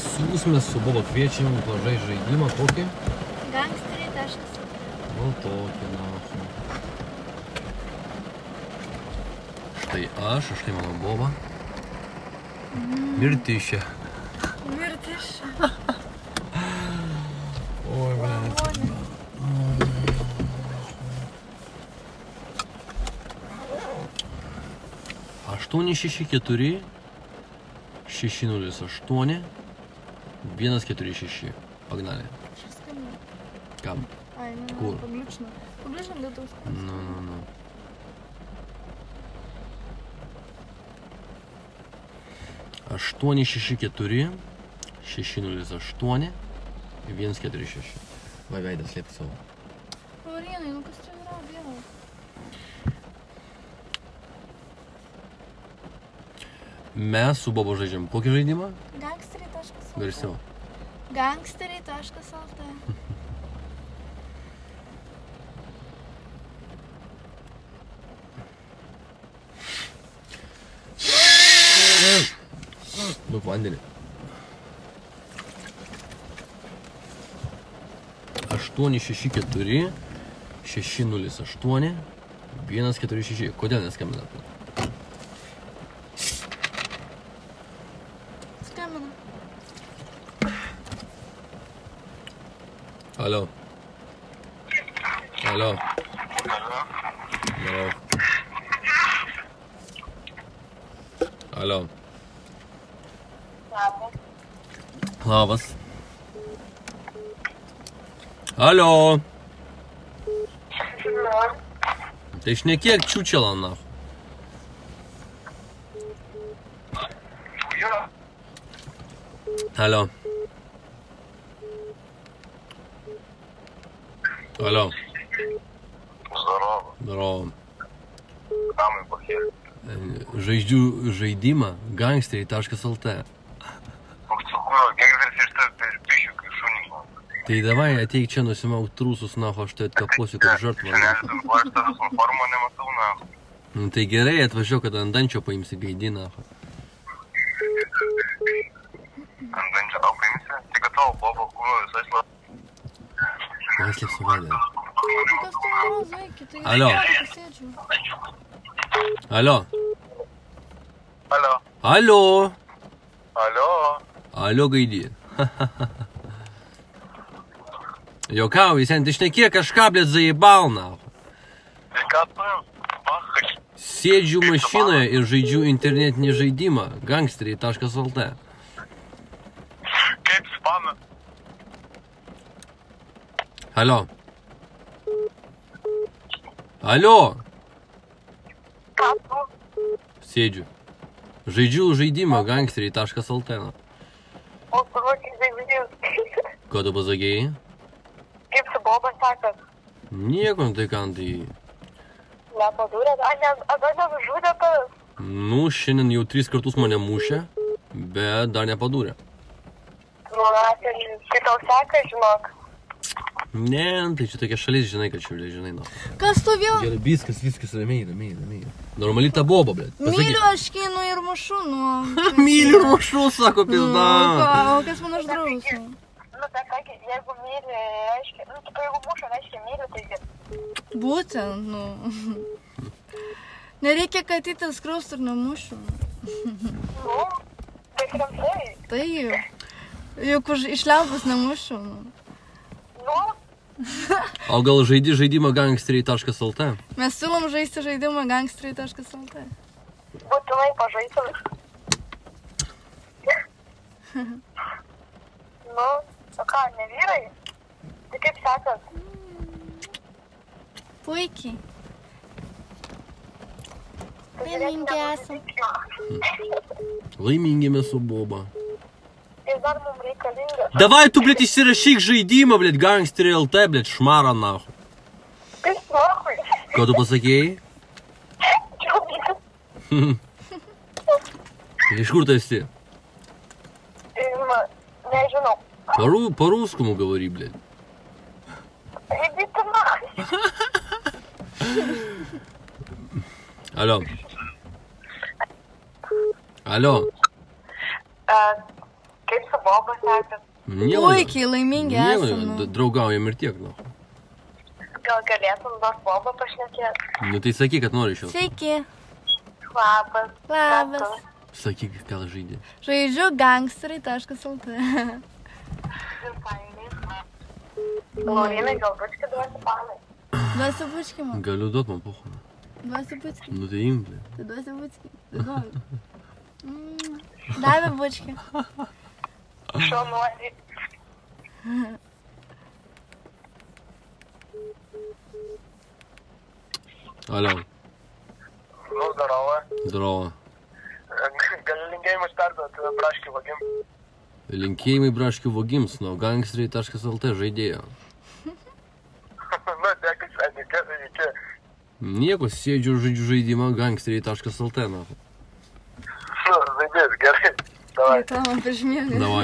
Visus mes su Boba kviečiam pažaisti žaidimą kokį? Gangsteriai.lt. Nu tokį, na. Štai štai mano Boba. Mirtišė. Mirtišė. Oi, blėt. 864 608 146. Погнали. Kam? Ai, ne, Kur? pagliučinu. Pagliučinu 2000. Nu. 864 608 146. Va veidą slėpti savo. Laurinai, nu kas čia yra, Dievas? Mes su Bobu žaidžiam kokį žaidimą? Gangsteriai.lt. Garsiau. Gangsteriai.lt. Duok vandenį. 864 608 146. Kodėl neskambinat? Skambina. Алло. Алло. Алло. Labas. Alio. Tai šnekėk čiūčelą, na. Alio. Alio. Здорово. Žaidžiu žaidimą gangsteriai.lt. Tai davai ateik čia nusimauk trūsus, naho, aš tai atkaposiu kaip žartvą. Nu tai gerai, atvažiuok, kad ant dančio paimsi gaidį, naho. Ant dančio tau paimsi? Tik kad tavo Bobo kūno visai slapta. Kas liepsiu veidą? Kas tu yra, Zaiki? Tai Alio. Pasėdžiu. Alio. Alio. Alio. Alio. Alio gaidį. Jokauji, sen, tai šnekėk kažką, blėt, zaibal, naho. Tai ką tu? Machai. Sėdžiu mašinoje ir žaidžiu internetinį žaidimą gangsteriai.lt. Kaip spana? Alio. Alio. Ką tu? Sėdžiu. Žaidžiu žaidimą gangsteriai.lt. O savo kaip žaidžiu. Ko tu pasakėjai? Kaip su Boba sakas? Nieko, tai ką, tai... Nepadūrė, ar nežudė tas? Nu, šiandien jau 3 kartus mane mušė, bet dar nepadūrė. Nu, kai tau seka, žinok. Ne, tai čia tokia šalis, žinai, kad čia, žinai, na. Kas tu vėl? Gerai, viskas, ramiai. Normali ta Boba, blėt. Myliu aš kinu ir mušu, nu. Myliu ir mušu, sako, pizda. O kas man uždraus? Nu, tai sakė, jeigu myli, reiškia, nu, tipo, jeigu muša, reiškia myli, taigi. Būtent, nu. Nereikia katytės kraustų ir nemušiu. Nu, tai rimtai. Tai juk išliaupus nemušiu. Nu, O gal žaidi žaidimą gangsteriai.lt? Mes siūlom žaisti žaidimą gangsteriai.lt. būtinai pažaisim. Nu, o ką, ne vyrai? Tai kaip sekas? Puikiai. Laimingi esam. Laimingi mes su Boba. Ir dar mums reikalinga. Davai tu, blėt, įsirašyk žaidimą, blėt, gangsteriai.lt, blėt, šmarą, nahu. Kaip smakui. Ko tu pasakėjai? Iš kur tu esi? Nežinau. По-русскому говори, блядь. Иди ты нахуй. Алло. Алло. Kaip su Bobas sekasi. Puikiai laimingi esam. Draugaujam ir tiek, nu. Gal galėtum nors Bobą pašnekėti? Nu tai sakyk, kad nori šios. Sveiki. Labas. Labas. Sakyk, ką žaidė. Žaidžiu gangstrai.lt. Laurinai, gal bučkį duosi panai? Duosiu bučkį man. Galiu duot man pochą. Duosiu bučkį. Nu tai imblė. Tai duosiu bučkį. Tai duodu. Davė bučkį. Šio nuodį. Alio. Nu, zdarova. Zdarova. Gali linkėjimus perduoti Braškių vagims. Linkėjimai Braškių vagims, nu, gangstrai.lt žaidėjo. Nu, dėkis, kas iki. Nieko, sėdžiu žaidžiu žaidimą gangstrai.lt, nu. Nu, žaidės, gerai. Davai. Tai man priešmėgė. Davai.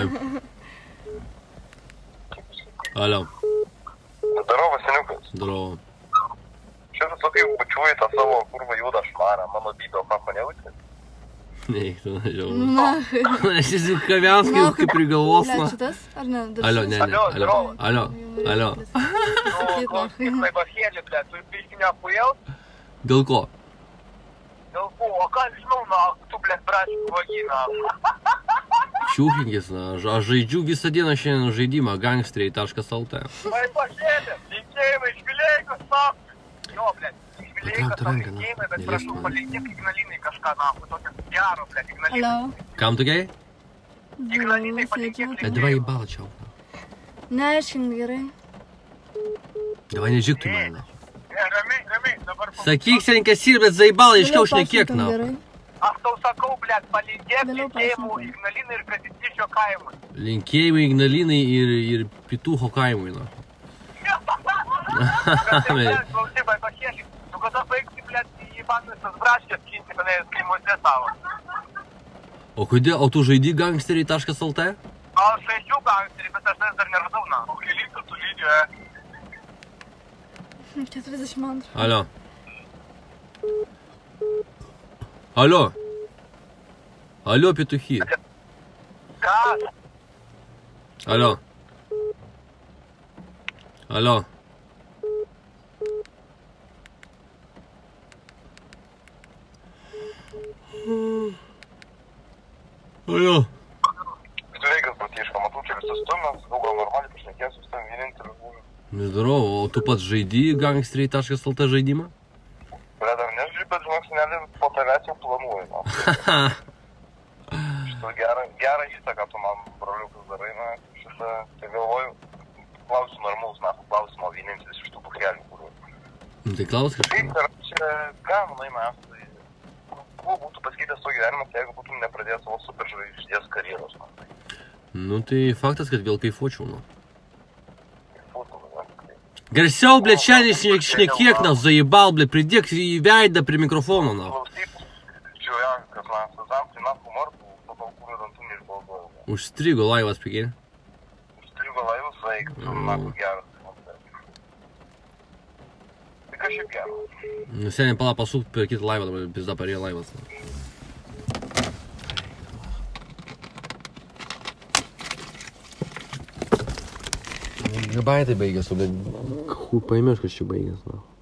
Alio. Zdarova, seniukas. Zdarova. Šitas tu kaip bučiuoji tą savo kurvą juodą šmarą, mano bydo, ką panejauti? Neik, tu nežiau. Na. Aš esi kavianskai, kaip prigalvos, Ble, na. šitas? Ar ne? Alio, ne, ne, alio. Alio, alio. Nu, klausyk, tai bachėlį, ble, tu biškį neapujau? Dėl ko? Dėl ko? O ką žinau, na, tu, ble, Braškių vagina. Čiūkinkis, na, aš žaidžiu visą dieną šiandien žaidimą gangstrai.lt. Vai bachėlį, linkėjimai, išvilėjus, sako. Jo, ble, išvilėjus, Patrauk ranką, na, linkėjimai, bet nelisk prašau, man. palinkėk Ignalinai kažką, na, tokio gero, ble, Ignalinai. Alio. Kam tokiai? Ignalinai palinkėk. Davai į balą čia. Neaiškink gerai. Davai nežyk tu man. Ramiai, ramiai, dabar... Sakyk, seninkės ir, bet zaibalą iškiau šnekėk, na. Aš tau sakau, ble, palinkėk Vėliau linkėjimų pašnekam. Ignalinai ir Kazitišio kaimui. Linkėjimai Ignalinai ir Pituho kaimui, na. Klausy, vai bachėlį, tu kada baigsi, ble, į bandusas Braškės kinti, kada jis kaimuose savo. O kodėl, o tu žaidi gangstrai.lt? Aš žaidžiu gangsterį, bet aš dar neradau, na. Lygtų tu lygio, 42. Alio. Alio. Alio, Pituchy. Kas? Alio. Alio. Alio. Sveikas, bratiška, matau, čia visas tumas, gal normaliai pašnekėsiu su tam vienintelis būdų. Zdorovo, o tu pats žaidži gangstrai.lt žaidimą? Ble, dar nežaidžiu, bet žinok, senelį po tavęs jau planuoju, na. Šitą gerą įtaką tu man, broliukas, darai, na, šitą, tai galvoju, klausiu normalus, na, klausimo vienintelis iš tų bukrelių, kuriuo. Nu tai klaus kažką. Kaip ir čia, ką, manai, mes, tai, kuo būtų pasikeitęs savo gyvenimas, jeigu būtum nepradėjęs savo superžvaigždės karjeros, man. Nu tai faktas, kad vėl kaifuočiau, nu. Futbolas, na, tai. Garsiau, blėt, šiandien šnekėk, na, zaibal, blėt, pridėk į veidą prie mikrofono, na. Klausyk, čia, ja, kas man, sazam, tai na, humortų, po to, kurio dantų neišbalduoju. Užstrigo laivas, pikė. Užstrigo laivas, vaik, tu, na, geras. Tai kas šiaip geras? Nu seniai pala pasuk per kitą laivą, dabar pizda parėjo laivas. Gabaitai baigėsi, bet... Paėmės, kas čia baigės, na.